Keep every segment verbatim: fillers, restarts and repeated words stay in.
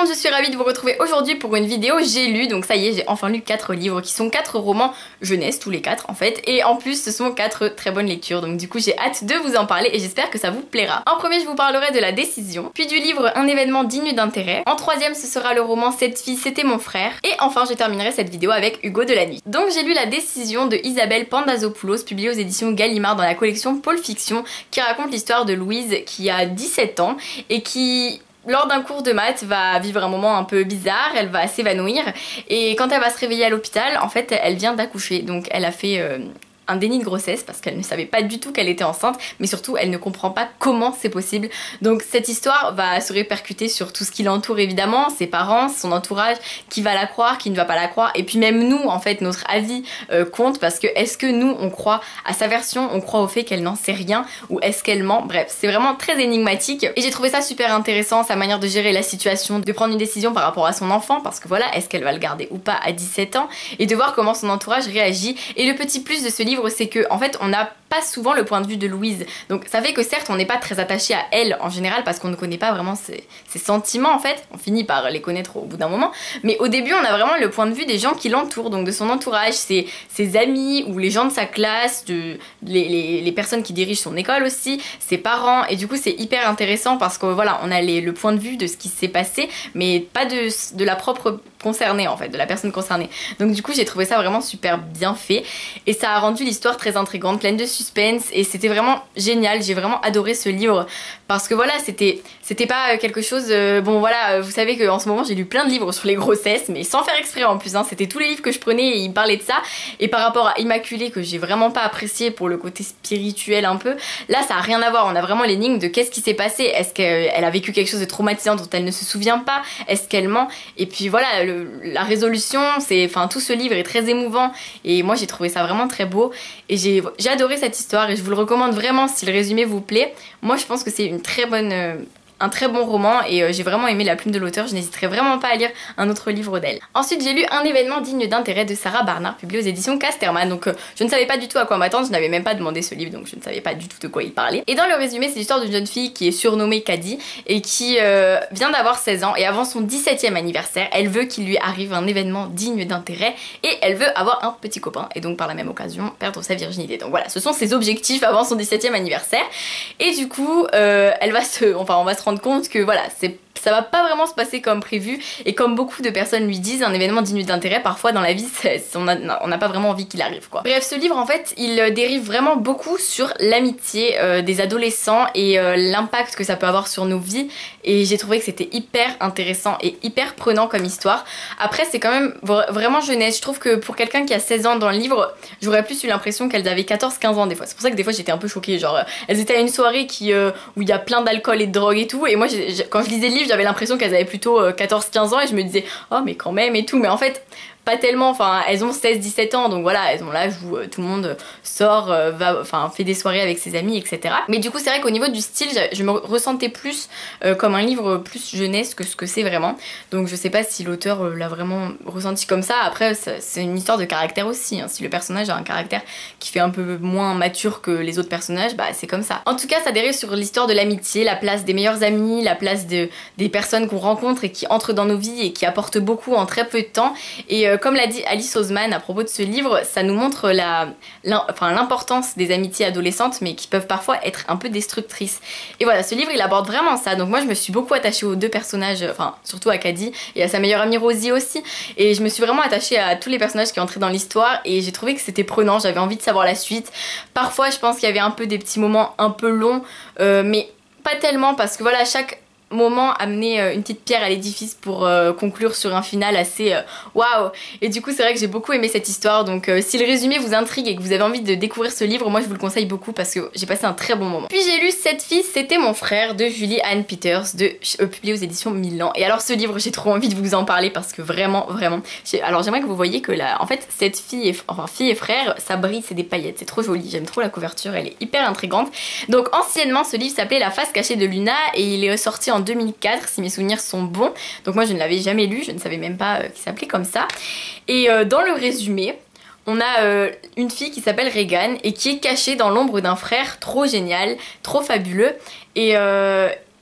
monde, je suis ravie de vous retrouver aujourd'hui pour une vidéo. J'ai lu, donc ça y est, j'ai enfin lu quatre livres qui sont quatre romans jeunesse, tous les quatre en fait. Et en plus, ce sont quatre très bonnes lectures, donc du coup j'ai hâte de vous en parler et j'espère que ça vous plaira. En premier, je vous parlerai de La Décision, puis du livre Un événement digne d'intérêt. En troisième, ce sera le roman Cette fille, c'était mon frère. Et enfin, je terminerai cette vidéo avec Hugo de la Nuit. Donc j'ai lu La Décision de Isabelle Pandazopoulos, publiée aux éditions Gallimard dans la collection Pôle Fiction, qui raconte l'histoire de Louise qui a dix-sept ans et qui, lors d'un cours de maths, va vivre un moment un peu bizarre, elle va s'évanouir et quand elle va se réveiller à l'hôpital, en fait elle vient d'accoucher, donc elle a fait euh, un déni de grossesse parce qu'elle ne savait pas du tout qu'elle était enceinte, mais surtout elle ne comprend pas comment c'est possible. Donc cette histoire va se répercuter sur tout ce qui l'entoure évidemment, ses parents, son entourage, qui va la croire, qui ne va pas la croire, et puis même nous en fait, notre avis euh, compte, parce que est-ce que nous on croit à sa version, on croit au fait qu'elle n'en sait rien, ou est-ce qu'elle ment? Bref, c'est vraiment très énigmatique et j'ai trouvé ça super intéressant, sa manière de gérer la situation, de prendre une décision par rapport à son enfant, parce que voilà, est-ce qu'elle va le garder ou pas à dix-sept ans, et de voir comment son entourage réagit. Et le petit plus de ce livre, c'est que en fait on n'a pas souvent le point de vue de Louise, donc ça fait que certes on n'est pas très attaché à elle en général parce qu'on ne connaît pas vraiment ses, ses sentiments en fait, on finit par les connaître au bout d'un moment, mais au début on a vraiment le point de vue des gens qui l'entourent, donc de son entourage, ses, ses amis ou les gens de sa classe, de, les, les, les personnes qui dirigent son école aussi, ses parents, et du coup c'est hyper intéressant parce que voilà, on a les, le point de vue de ce qui s'est passé mais pas de, de la propre concernée en fait, de la personne concernée. Donc du coup j'ai trouvé ça vraiment super bien fait et ça a rendu l'histoire très intrigante, pleine de suspense, et c'était vraiment génial. J'ai vraiment adoré ce livre parce que voilà, c'était c'était pas quelque chose euh, bon voilà, vous savez qu'en ce moment j'ai lu plein de livres sur les grossesses, mais sans faire exprès en plus, hein. C'était tous les livres que je prenais et ils parlaient de ça, et par rapport à Immaculée que j'ai vraiment pas apprécié pour le côté spirituel un peu, là ça a rien à voir. On a vraiment l'énigme de qu'est-ce qui s'est passé, est-ce qu'elle a vécu quelque chose de traumatisant dont elle ne se souvient pas, est-ce qu'elle ment, et puis voilà, le la résolution, c'est, enfin tout ce livre est très émouvant et moi j'ai trouvé ça vraiment très beau et j'ai adoré cette histoire et je vous le recommande vraiment si le résumé vous plaît. Moi je pense que c'est une très bonne... Euh, un très bon roman et euh, j'ai vraiment aimé la plume de l'auteur, je n'hésiterai vraiment pas à lire un autre livre d'elle. Ensuite j'ai lu Un événement digne d'intérêt de Sarah Barnard, publié aux éditions Casterman, donc euh, je ne savais pas du tout à quoi m'attendre, je n'avais même pas demandé ce livre donc je ne savais pas du tout de quoi il parlait. Et dans le résumé c'est l'histoire d'une jeune fille qui est surnommée Caddy et qui euh, vient d'avoir seize ans, et avant son dix-septième anniversaire elle veut qu'il lui arrive un événement digne d'intérêt et elle veut avoir un petit copain et donc par la même occasion perdre sa virginité. Donc voilà, ce sont ses objectifs avant son dix-septième anniversaire et du coup euh, elle va se... enfin on va se rendre compte que voilà, c'est ça va pas vraiment se passer comme prévu, et comme beaucoup de personnes lui disent, un événement digne d'intérêt parfois dans la vie on n'a pas vraiment envie qu'il arrive quoi. Bref, ce livre en fait il dérive vraiment beaucoup sur l'amitié euh, des adolescents et euh, l'impact que ça peut avoir sur nos vies, et j'ai trouvé que c'était hyper intéressant et hyper prenant comme histoire. Après c'est quand même vraiment jeunesse, je trouve que pour quelqu'un qui a seize ans dans le livre, j'aurais plus eu l'impression qu'elles avaient quatorze quinze ans des fois. C'est pour ça que des fois j'étais un peu choquée, genre elles étaient à une soirée qui, euh, où il y a plein d'alcool et de drogue et tout, et moi quand je lisais le livre j'avais l'impression qu'elles avaient plutôt quatorze quinze ans et je me disais oh mais quand même et tout, mais en fait pas tellement, enfin elles ont seize dix-sept ans donc voilà, elles ont l'âge où euh, tout le monde sort, euh, va, enfin fait des soirées avec ses amis etc. Mais du coup c'est vrai qu'au niveau du style je me ressentais plus euh, comme un livre plus jeunesse que ce que c'est vraiment, donc je sais pas si l'auteur euh, l'a vraiment ressenti comme ça. Après c'est une histoire de caractère aussi, hein. Si le personnage a un caractère qui fait un peu moins mature que les autres personnages, bah c'est comme ça. En tout cas ça dérive sur l'histoire de l'amitié, la place des meilleurs amis, la place de, des personnes qu'on rencontre et qui entrent dans nos vies et qui apportent beaucoup en très peu de temps, et euh, comme l'a dit Alice Oseman à propos de ce livre, ça nous montre la, enfin, l'importance des amitiés adolescentes mais qui peuvent parfois être un peu destructrices. Et voilà, ce livre il aborde vraiment ça, donc moi je me suis beaucoup attachée aux deux personnages, enfin surtout à Caddy et à sa meilleure amie Rosie aussi, et je me suis vraiment attachée à tous les personnages qui entraient dans l'histoire et j'ai trouvé que c'était prenant, j'avais envie de savoir la suite. Parfois je pense qu'il y avait un peu des petits moments un peu longs, euh, mais pas tellement parce que voilà, chaque moment amener euh, une petite pierre à l'édifice pour euh, conclure sur un final assez euh, waouh, et du coup c'est vrai que j'ai beaucoup aimé cette histoire, donc euh, si le résumé vous intrigue et que vous avez envie de découvrir ce livre, moi je vous le conseille beaucoup parce que j'ai passé un très bon moment. Puis j'ai lu Cette fille c'était mon frère de Julie Anne Peters, de, euh, publié aux éditions Milan, et alors ce livre j'ai trop envie de vous en parler parce que vraiment vraiment, alors j'aimerais que vous voyez que là en fait cette fille et, enfin fille et frère, ça brille, c'est des paillettes, c'est trop joli, j'aime trop la couverture, elle est hyper intrigante. Donc anciennement ce livre s'appelait La face cachée de Luna et il est sorti en deux mille quatre si mes souvenirs sont bons, donc moi je ne l'avais jamais lu, je ne savais même pas euh, qu'il s'appelait comme ça. Et euh, dans le résumé on a euh, une fille qui s'appelle Regan et qui est cachée dans l'ombre d'un frère trop génial, trop fabuleux, et, euh,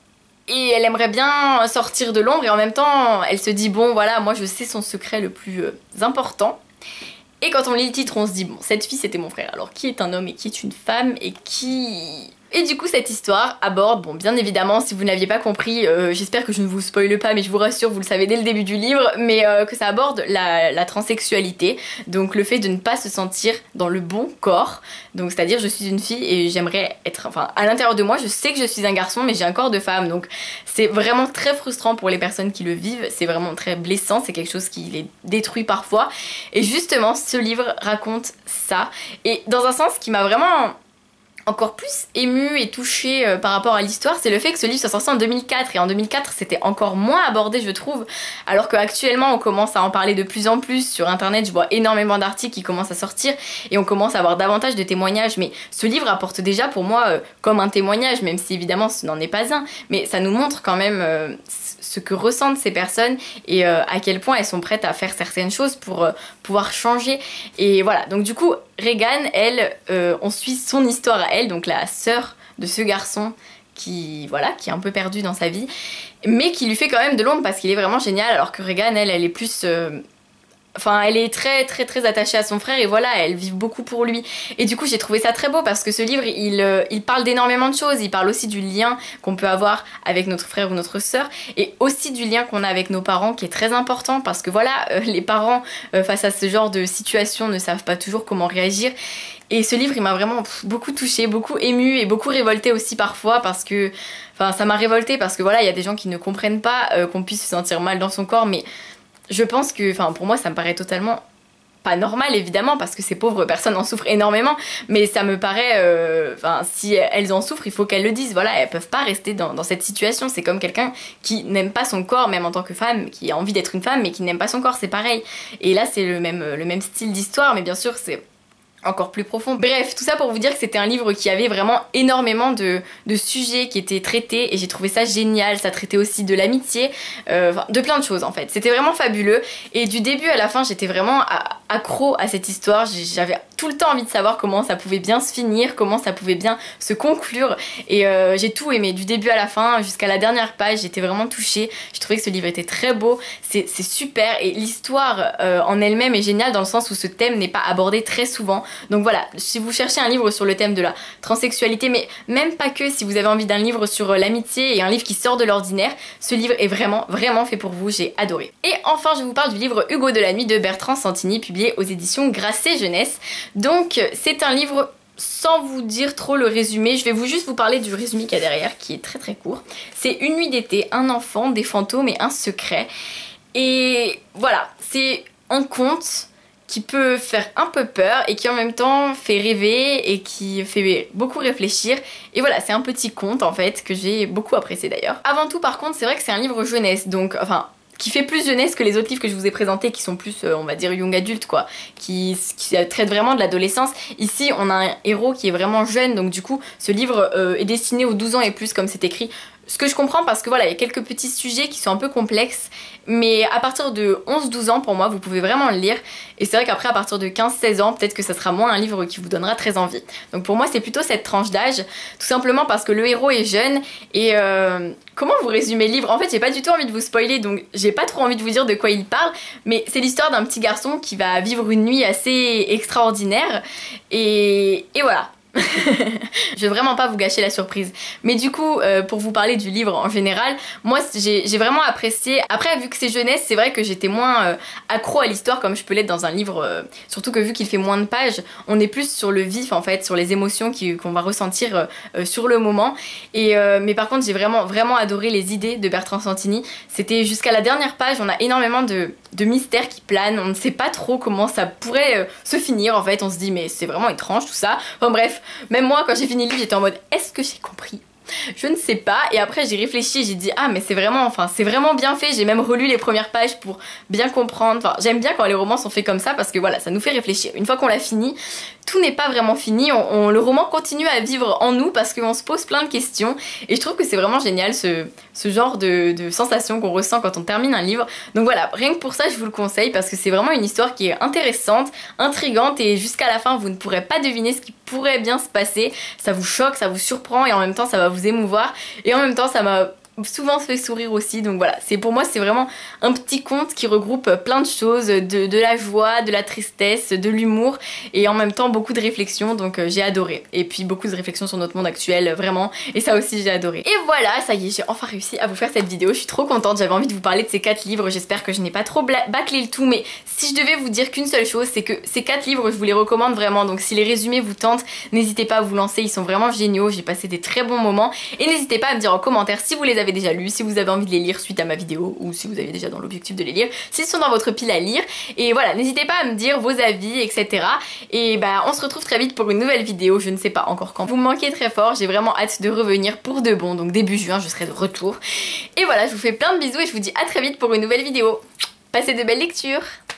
et elle aimerait bien sortir de l'ombre et en même temps elle se dit bon voilà moi je sais son secret le plus euh, important. Et quand on lit le titre on se dit bon cette fille c'était mon frère, alors qui est un homme et qui est une femme et qui... Et du coup cette histoire aborde, bon bien évidemment si vous n'aviez pas compris, euh, j'espère que je ne vous spoile pas mais je vous rassure vous le savez dès le début du livre, mais euh, que ça aborde la, la transsexualité, donc le fait de ne pas se sentir dans le bon corps, donc c'est à dire je suis une fille et j'aimerais être, enfin à l'intérieur de moi je sais que je suis un garçon mais j'ai un corps de femme, donc c'est vraiment très frustrant pour les personnes qui le vivent, c'est vraiment très blessant, c'est quelque chose qui les détruit parfois, et justement ce livre raconte ça, et dans un sens qui m'a vraiment encore plus émue et touchée euh, par rapport à l'histoire, c'est le fait que ce livre soit sorti en deux mille quatre, et en deux mille quatre c'était encore moins abordé je trouve, alors qu'actuellement on commence à en parler de plus en plus sur internet, je vois énormément d'articles qui commencent à sortir et on commence à avoir davantage de témoignages, mais ce livre apporte déjà pour moi euh, comme un témoignage, même si évidemment ce n'en est pas un, mais ça nous montre quand même euh, ce que ressentent ces personnes et euh, à quel point elles sont prêtes à faire certaines choses pour euh, pouvoir changer, et voilà, donc du coup Regan, elle, euh, on suit son histoire à elle, donc la sœur de ce garçon qui, voilà, qui est un peu perdu dans sa vie, mais qui lui fait quand même de l'ombre parce qu'il est vraiment génial, alors que Regan, elle, elle est plus... Euh, Enfin, elle est très très très attachée à son frère et voilà, elle vit beaucoup pour lui. Et du coup, j'ai trouvé ça très beau parce que ce livre, il, euh, il parle d'énormément de choses. Il parle aussi du lien qu'on peut avoir avec notre frère ou notre sœur et aussi du lien qu'on a avec nos parents qui est très important parce que voilà, euh, les parents euh, face à ce genre de situation ne savent pas toujours comment réagir. Et ce livre, il m'a vraiment pff, beaucoup touchée, beaucoup émue et beaucoup révoltée aussi parfois parce que... Enfin, ça m'a révoltée parce que voilà, il y a des gens qui ne comprennent pas euh, qu'on puisse se sentir mal dans son corps, mais... Je pense que, enfin pour moi ça me paraît totalement pas normal évidemment parce que ces pauvres personnes en souffrent énormément, mais ça me paraît, enfin euh, si elles en souffrent il faut qu'elles le disent, voilà, elles peuvent pas rester dans, dans cette situation, c'est comme quelqu'un qui n'aime pas son corps même en tant que femme, qui a envie d'être une femme mais qui n'aime pas son corps, c'est pareil, et là c'est le même, le même style d'histoire mais bien sûr c'est encore plus profond. Bref, tout ça pour vous dire que c'était un livre qui avait vraiment énormément de, de sujets qui étaient traités et j'ai trouvé ça génial. Ça traitait aussi de l'amitié, euh, de plein de choses en fait. C'était vraiment fabuleux et du début à la fin j'étais vraiment accro à cette histoire. J'avais tout le temps envie de savoir comment ça pouvait bien se finir, comment ça pouvait bien se conclure, et euh, j'ai tout aimé du début à la fin jusqu'à la dernière page. J'étais vraiment touchée, je trouvais que ce livre était très beau, c'est super, et l'histoire euh, en elle-même est géniale dans le sens où ce thème n'est pas abordé très souvent. Donc voilà, si vous cherchez un livre sur le thème de la transsexualité, mais même pas que, si vous avez envie d'un livre sur l'amitié et un livre qui sort de l'ordinaire, ce livre est vraiment vraiment fait pour vous, j'ai adoré. Et enfin je vous parle du livre Hugo de la nuit de Bertrand Santini, publié aux éditions Grasset Jeunesse. Donc c'est un livre, sans vous dire trop le résumé, je vais vous juste vous parler du résumé qu'il y a derrière qui est très très court. C'est une nuit d'été, un enfant, des fantômes et un secret. Et voilà, c'est un conte qui peut faire un peu peur et qui en même temps fait rêver et qui fait beaucoup réfléchir. Et voilà, c'est un petit conte en fait que j'ai beaucoup apprécié d'ailleurs. Avant tout par contre, c'est vrai que c'est un livre jeunesse, donc enfin... qui fait plus jeunesse que les autres livres que je vous ai présentés qui sont plus, euh, on va dire, young adulte quoi, qui, qui traitent vraiment de l'adolescence. Ici on a un héros qui est vraiment jeune, donc du coup ce livre euh, est destiné aux douze ans et plus comme c'est écrit. Ce que je comprends parce que voilà, il y a quelques petits sujets qui sont un peu complexes, mais à partir de onze douze ans pour moi vous pouvez vraiment le lire, et c'est vrai qu'après à partir de quinze seize ans peut-être que ça sera moins un livre qui vous donnera très envie. Donc pour moi c'est plutôt cette tranche d'âge, tout simplement parce que le héros est jeune et euh, comment vous résumer le livre? En fait j'ai pas du tout envie de vous spoiler, donc j'ai pas trop envie de vous dire de quoi il parle, mais c'est l'histoire d'un petit garçon qui va vivre une nuit assez extraordinaire et, et voilà. Je vais vraiment pas vous gâcher la surprise, mais du coup euh, pour vous parler du livre en général, moi j'ai vraiment apprécié. Après vu que c'est jeunesse, c'est vrai que j'étais moins euh, accro à l'histoire comme je peux l'être dans un livre, euh, surtout que vu qu'il fait moins de pages, on est plus sur le vif en fait, sur les émotions qu'on va ressentir euh, sur le moment, et, euh, mais par contre j'ai vraiment vraiment adoré les idées de Bertrand Santini. C'était jusqu'à la dernière page, on a énormément de, de mystères qui planent, on ne sait pas trop comment ça pourrait euh, se finir en fait, on se dit mais c'est vraiment étrange tout ça, enfin bref. Même moi quand j'ai fini le livre j'étais en mode est-ce que j'ai compris? Je ne sais pas, et après j'ai réfléchi et j'ai dit ah mais c'est vraiment, enfin c'est vraiment bien fait, j'ai même relu les premières pages pour bien comprendre, enfin j'aime bien quand les romans sont faits comme ça parce que voilà ça nous fait réfléchir. Une fois qu'on l'a fini, tout n'est pas vraiment fini, on, on, le roman continue à vivre en nous parce qu'on se pose plein de questions, et je trouve que c'est vraiment génial ce, ce genre de, de sensation qu'on ressent quand on termine un livre. Donc voilà, rien que pour ça je vous le conseille parce que c'est vraiment une histoire qui est intéressante, intrigante, et jusqu'à la fin vous ne pourrez pas deviner ce qui pourrait bien se passer, ça vous choque, ça vous surprend et en même temps ça va vous émouvoir, et en même temps ça m'a souvent fait sourire aussi, donc voilà, c'est pour moi c'est vraiment un petit conte qui regroupe plein de choses, de, de la joie, de la tristesse, de l'humour et en même temps beaucoup de réflexions, donc euh, j'ai adoré. Et puis beaucoup de réflexions sur notre monde actuel, vraiment, et ça aussi j'ai adoré. Et voilà, ça y est, j'ai enfin réussi à vous faire cette vidéo, je suis trop contente, j'avais envie de vous parler de ces quatre livres, j'espère que je n'ai pas trop bâclé le tout, mais si je devais vous dire qu'une seule chose, c'est que ces quatre livres je vous les recommande vraiment, donc si les résumés vous tentent, n'hésitez pas à vous lancer, ils sont vraiment géniaux, j'ai passé des très bons moments, et n'hésitez pas à me dire en commentaire si vous les avez déjà lus, si vous avez envie de les lire suite à ma vidéo, ou si vous avez déjà dans l'objectif de les lire, s'ils sont dans votre pile à lire, et voilà, n'hésitez pas à me dire vos avis, et cetera. Et bah on se retrouve très vite pour une nouvelle vidéo, je ne sais pas encore quand. Vous me manquez très fort, j'ai vraiment hâte de revenir pour de bon, donc début juin je serai de retour. Et voilà, je vous fais plein de bisous et je vous dis à très vite pour une nouvelle vidéo. Passez de belles lectures.